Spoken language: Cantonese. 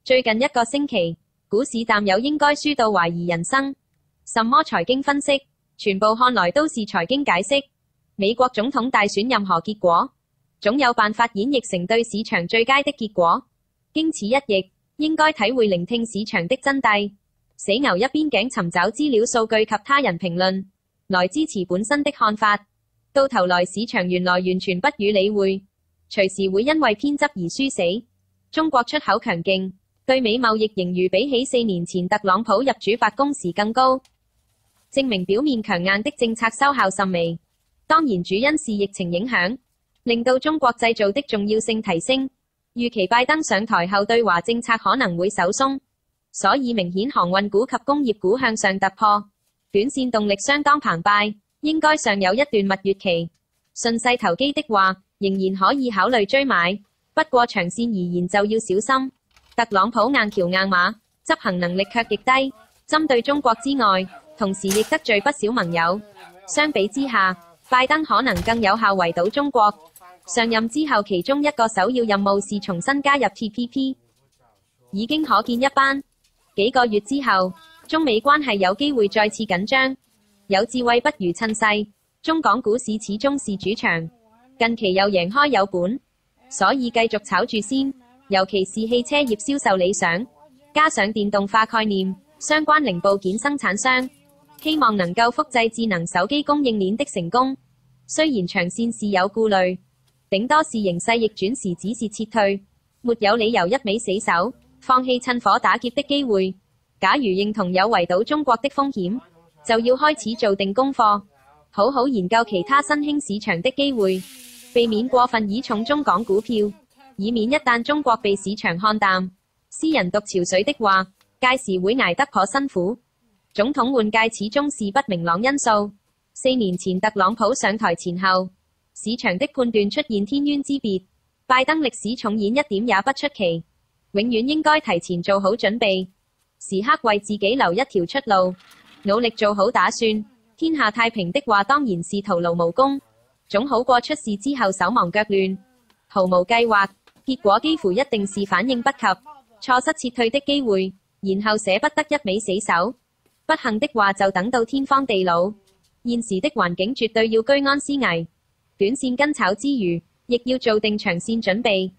最近一個星期，股市淡友應該輸到懷疑人生。什麼財經分析，全部看來都是財經解釋。美國總統大選任何結果，總有辦法演繹成對市場最佳的結果。經此一役，應該體會聆聽市場的真諦。死牛一邊頸尋找資料數據及他人評論，來支持本身的看法。到頭來市場原來完全不予理會，隨時會因為偏執而輸死。中國出口強勁，對美貿易盈餘比起4年前特朗普入主白宮時更高，證明表面強硬的政策收效甚微。當然主因是疫情影響，令到中國製造的重要性提升。預期拜登上台後對華政策可能會手鬆，所以明顯航運股及工業股向上突破，短線動力相當澎湃，應該尚有一段蜜月期。順勢投機的話，仍然可以考慮追買，不過長線而言就要小心。特朗普硬橋硬馬，執行能力卻極低，針對中國之外，同時亦得罪不少盟友。相比之下，拜登可能更有效圍堵中國。上任之後其中一個首要任務是重新加入 TPP， 已經可見一斑。幾個月之後，中美關係有機會再次緊張。有智慧不如趁勢，中港股市始終是主場，近期又贏開有本，所以繼續炒住先。尤其是汽車業銷售理想，加上電動化概念，相關零部件生產商希望能夠複製智能手機供應鏈的成功。雖然長線是有顧慮，頂多是形勢逆轉時只是撤退，沒有理由一味死守，放棄趁火打劫的機會。假如認同有圍堵中國的風險，就要開始做定功課，好好研究其他新興市場的機會，避免過分倚重中港股票，以免一旦中國被市場看淡，私人獨潮水的話，屆時會捱得頗辛苦。總統換屆始終是不明朗因素。4年前特朗普上台前後，市場的判斷出現天淵之別。拜登歷史重演一點也不出奇，永遠應該提前做好準備，時刻為自己留一條出路，努力做好打算。天下太平的話當然是徒勞無功，總好過出事之後手忙腳亂，毫無計劃，結果幾乎一定是反應不及，錯失撤退的機會，然後捨不得一味死守。不幸的話就等到天荒地老。現時的環境絕對要居安思危，短線跟炒之餘，亦要做定長線準備。